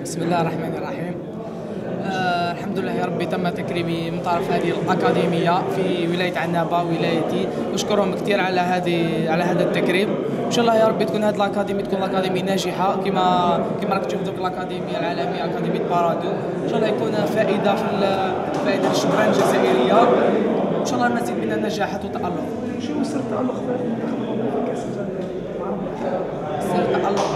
بسم الله الرحمن الرحيم. الحمد لله يا ربي تم تكريمي من طرف هذه الأكاديمية في ولاية عنابة ولايتي. نشكرهم كثير على هذا التكريم. إن شاء الله يا ربي تكون هذه الأكاديمية أكاديمية ناجحة كما راك تشوف دوك الأكاديمية العالمية أكاديمية بارادو. إن شاء الله يكون فائدة فائدة للشبان الجزائرية. إن شاء الله المزيد من النجاحات والتألق. شنو سر التألق في كأس العالم؟ سر التألق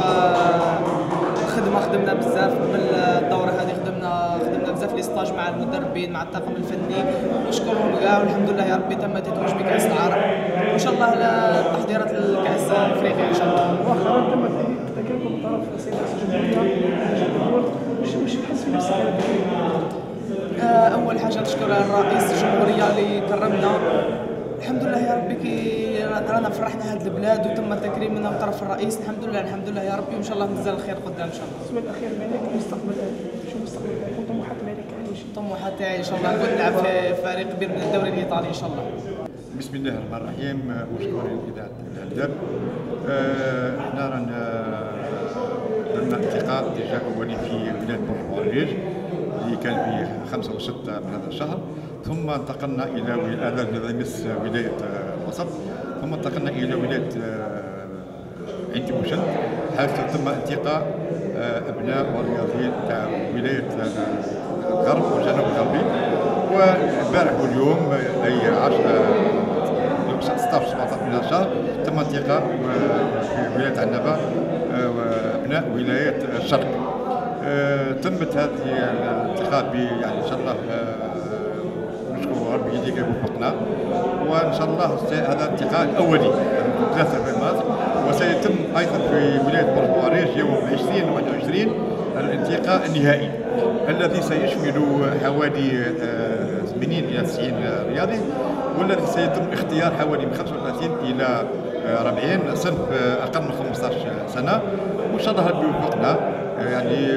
خدمنا بزاف قبل الدوره هذه، خدمنا بزاف لي ستاج مع المدربين مع الطاقم الفني. نشكرهم كاع والحمد لله يا ربي تم التتويج بكاس العرب وان شاء الله التحضيرات لكاس افريقيا ان شاء الله. مؤخرا تم تكريمكم من طرف السيد رئيس الجمهوريه. واش تحس في نفسك على التكريم؟ اول حاجه نشكر الرئيس الجمهوريه اللي كرمنا. الحمد لله يا ربي رانا فرحنا هذه البلاد وتم تكريمنا من طرف الرئيس. الحمد لله يا ربي وان شاء الله مازال الخير قدام ان شاء الله. السؤال الاخير مالك المستقبل شنو المستقبل يكون طموحات مالك طموحات تاعي ان شاء الله نكون نلعب في فريق كبير من الدوري الايطالي ان شاء الله. بسم الله الرحمن الرحيم. مشكورين اذاعه الهدف. احنا رانا درنا التقاء اتجاه اولي في ولايه بورتواليج اللي كان في 5 و 6 من هذا الشهر، ثم انتقلنا الى هذا يمس ولايه الوسط، ثم انتقلنا الى ولايه عين تيموشن حيث تم التقاء ابناء ورياضيين تاع ولايه الغرب والجنوب الغربي. والبارح واليوم اي 16 17 من الشهر تم التقاء في ولايه عنابه وابناء ولايه الشرق. تمت هذه الالتقاء يعني ان شاء الله نشكر ربي يديك يوفقنا، وان شاء الله هذا الالتقاء الاولي 3 مارس، وسيتم ايضا في ولايه بورتواليج يوم 20 و 21 الالتقاء النهائي الذي سيشمل حوالي 80 الى 90 رياضي، والذي سيتم اختيار حوالي من 35 الى 40 صنف اقل من 15 سنه، وان شاء الله ربي يوفقنا. يعني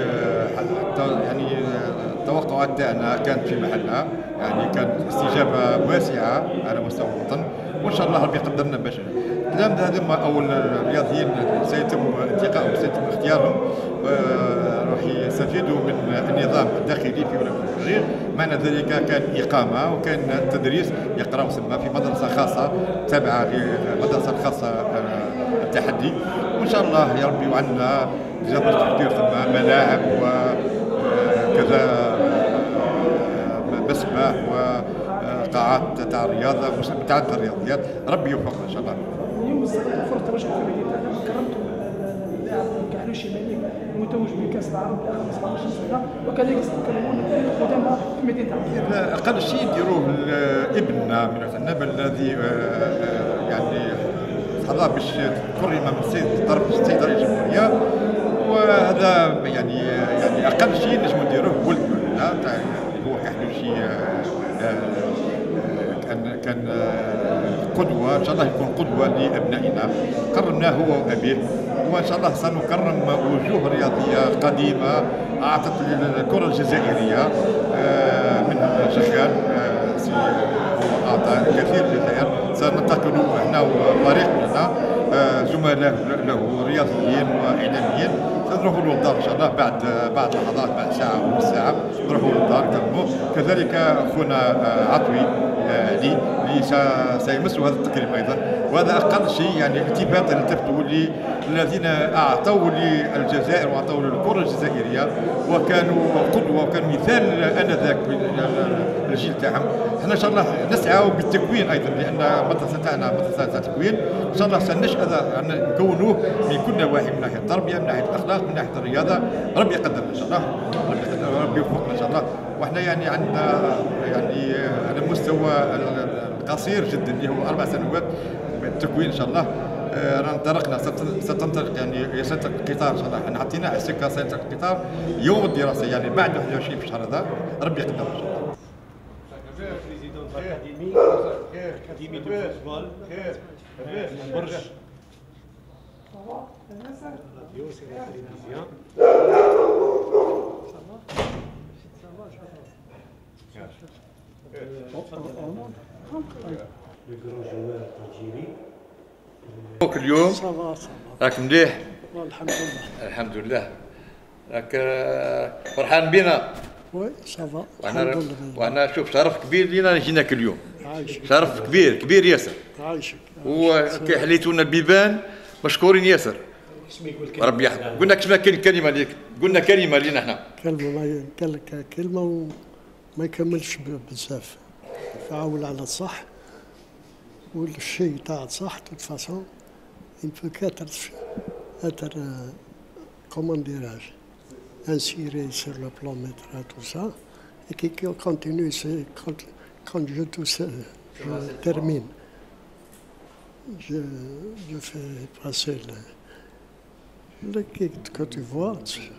التوقعات تاعنا كانت في محلها، يعني كانت استجابه واسعه على مستوى الوطن، وان شاء الله ربي يقدرنا باش الكلام هذوما او الرياضيين سيتم انتقائهم وسيتم اختيارهم راح يستفيدوا من النظام الداخلي في ولايه بورتواليج. معنى ذلك كان اقامه وكان تدريس يقراو سما في مدرسه خاصه تابعه للمدرسه الخاصه التحدي، وان شاء الله يا ربي وعندنا جابت كثير ثم ملاعب وكذا مسبح وقاعات تاع الرياضه متعدده الرياضيات. ربي يوفقنا ان شاء الله. اليوم استغلتوا فرصه الترشح في مدينه كرمتوا اللاعب كحلوشي مالك المتوج بكاس العرب لاخر 17 سنه، وكذلك ستكلمون القدامى في مدينه عنابه. اقل شيء نديروه لابننا من عنابه الذي يعني حظى باش كرم من السيد رئيس الجمهوريه، وهذا يعني اقل شيء نجمو نديروه ولدنا تاع هو كحلوشي كان قدوه، ان شاء الله يكون قدوه لابنائنا. كرمناه هو وابيه، وان شاء الله سنكرم وجوه رياضيه قديمه اعطت للكره الجزائريه من شغال هو اعطى الكثير للخير. سننتقل احنا وفريقنا زملاء له رياضيين واعلاميين نروحوا له الدار ان شاء الله بعد لحظات، بعد ساعه ونص ساعه نروحوا للدار نكرموه. كذلك اخونا عطوي اللي سيمسوا هذا التكريم ايضا، وهذا اقل شيء يعني التفاتا التفتوا الذين اعطوا للجزائر واعطوا للكره الجزائريه وكانوا قدوه وكانوا مثال انذاك الجيل تاعهم. احنا ان شاء الله نسعى بالتكوين ايضا، لان المدرسه تاعنا مدرسه تاع تكوين، ان شاء الله سنشأ نكونوه من كل نواحي، من ناحيه التربيه، من ناحيه الاخلاق، من ناحيه الرياضه. ربي يقدرنا ان شاء الله، ربي يوفقنا ان شاء الله. واحنا يعني عندنا يعني على المستوى القصير جدا اللي هو 4 سنوات التكوين ان شاء الله. رانا انطلقنا ستنطلق يعني سينطلق القطار ان شاء الله. احنا حطينا على السكه سينطلق القطار يوم الدراسه يعني بعد 21 في الشهر هذا. ربي يقدرنا ان شاء الله. président de l'académie de football, Borj. La radio, c'est la télévision. Le grand joueur algérien. اليوم راك مليح؟ الحمد لله. الحمد لله. راك فرحان بينا. وي صافا. وأنا شوف شرف كبير لينا جيناك اليوم. عايشك. شرف كبير كبير ياسر. عايشك. وكي حليتونا البيبان مشكورين ياسر. ربي يحفظك. قلنا كيما كاين كلمة ليك، قلنا كلمة لينا احنا. كلمة ما قال لك كلمة وما يكملش بزاف. يتعاون على الصح والشيء تاع الصح توت فاسون il peut qu'être comment dirais-je inséré sur le plan médical tout ça et qui continue quand je termine je fais passer le kit que tu vois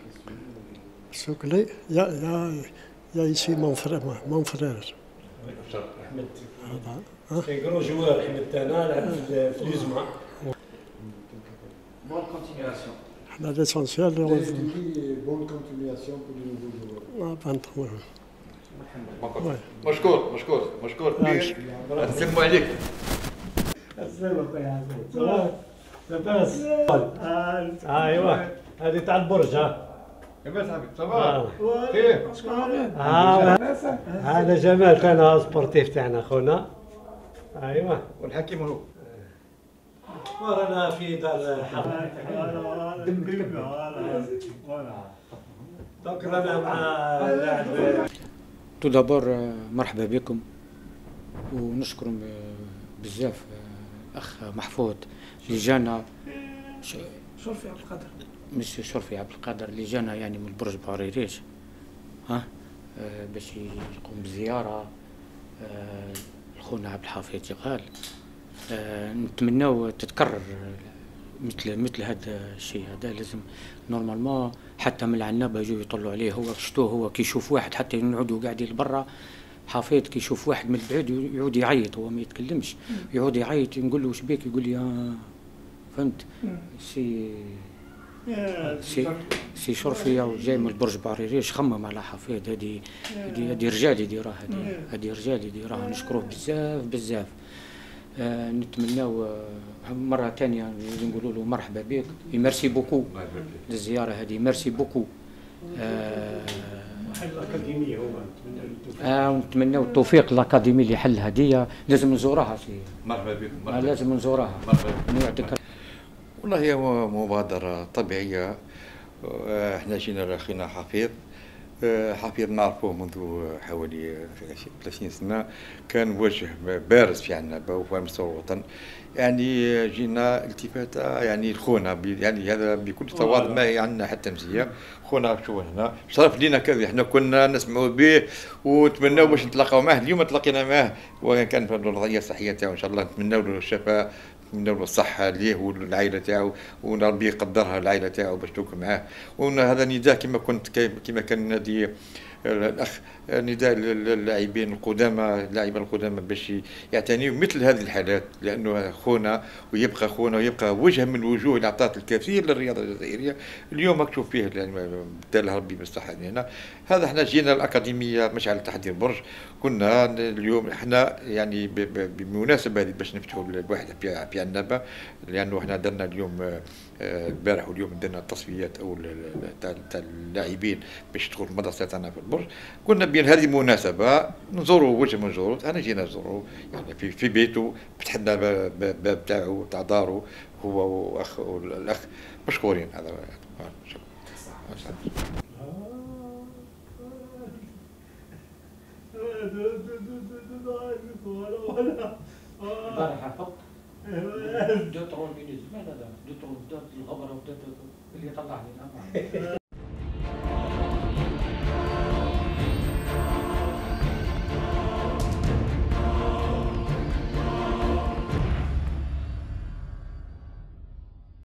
il y a ici mon frère C'est un grand joueur, Ahmed Tana, في الجمعة. Bonne continuation. L'essentiel, Bonne continuation pour les nouveaux joueurs. مشكور كبير. نسلموا عليك. لاباس. ايوا هذه تاع البرج ها. لاباس عبيد صباح. خير. هذا جمال تاعنا سبورتيف تاعنا خونا. ايوا والحكيم هو. ورانا في دار حرب. دونك رانا مع لاعب. تو دابور مرحبا بكم ونشكر بزاف اخ محفوظ اللي جانا شرفي عبد القادر مش شرفي عبد القادر اللي جانا يعني من برج باريريش ها باش يقوم بزياره لخونا عبد الحفيظ جغال. نتمناو تتكرر مثل هذا الشيء. هذا لازم نورمالمون حتى من العنابه يجوا يطلوا عليه. هو شتوه هو كي يشوف واحد حتى نعودوا قاعدين لبرا حفيظ كي يشوف واحد من البعيد يعود يعيط. هو ما يتكلمش يعود يعيط نقول له واش بيك يقول لي فهمت سي شرفي جاي من برج باريريش خمم على حفيظ. هذه رجال يديروها هذه رجال يديروها. نشكروه بزاف. نتمناو مرة ثانية نقولوا له مرحبا بك. ميرسي بوكو للزيارة هذه. ميرسي بوكو. حل الأكاديمية هو ونتمناو التوفيق للأكاديمية اللي حل هدية. لازم نزورها مرحبا بكم. لازم نزورها. نوعدك. والله هي مبادرة طبيعية. احنا جينا لأخينا حفيظ. حفيظ نعرفوه منذ حوالي 30 سنة. كان وجه بارز في عنابة وفي مستوى الوطن. يعني جينا التفاتة يعني خونا يعني هذا بكل تواضع ما هي عندنا حتى مزية. خونا شو هنا شرف لينا كذا. احنا كنا نسمعوا به ونتمناو باش نتلاقاو معه. اليوم تلاقينا معه وكان في الوضعية الصحية تاعو ان شاء الله. نتمناو له الشفاء نتمناو له الصحة ليه والعائلة تاعو وربي يقدرها العائلة تاعو باش توكل معاه. وهذا نداء كما كان نادي الاخ نداء للاعبين القدامى باش يعتنيوا مثل هذه الحالات. لانه خونا ويبقى وجه من الوجوه اللي اعطت الكثير للرياضه الجزائريه. اليوم مكتوب فيه بالتالي ربي بالصحه هنا. هذا احنا جينا الاكاديميه مشعل تحضير برج. كنا اليوم احنا يعني بمناسبه هذه باش نفتحوا الواحد في عنابه. لانه احنا درنا اليوم البارح واليوم درنا التصفيات او تاع اللاعبين باش تدخل المدرسه تاعنا في البرج. كنا بين هذه المناسبه نزوروا وجه من زورو. انا جينا نزوروا يعني في بيته. فتحنا باب تاعو تاع دارو هو والاخ مشكورين. هذا البارحة فقط دوترون بين زمان. هذا دوترون الغبرة اللي طلع لنا